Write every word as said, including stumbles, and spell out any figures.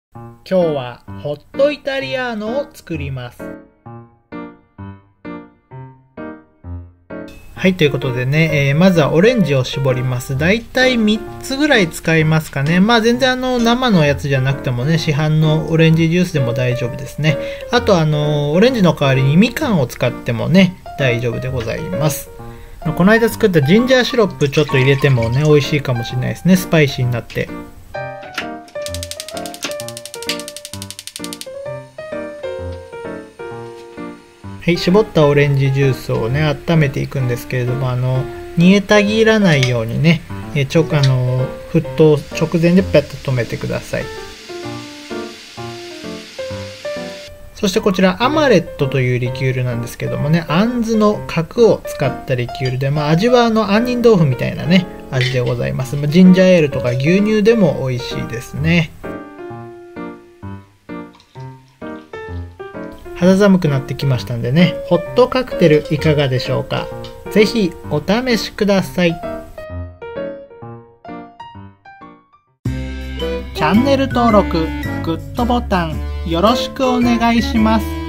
今日はホットイタリアーノを作ります。はい、ということでね、えー、まずはオレンジを絞ります。だいたいみっつぐらい使いますかね。まあ全然あの生のやつじゃなくてもね、市販のオレンジジュースでも大丈夫ですね。あとあのオレンジの代わりにみかんを使ってもね、大丈夫でございます。この間作ったジンジャーシロップちょっと入れてもね、美味しいかもしれないですね。スパイシーになって。はい、絞ったオレンジジュースをね温めていくんですけれども、あの煮えたぎらないようにね、えちょあの沸騰直前でペッと止めてください。そしてこちらアマレットというリキュールなんですけどもね、あんずの核を使ったリキュールで、まあ、味はあの杏仁豆腐みたいなね味でございます。ジンジャーエールとか牛乳でも美味しいですね。肌寒くなってきましたんでね、ホットカクテルいかがでしょうか。ぜひお試しください。チャンネル登録、グッドボタンよろしくお願いします。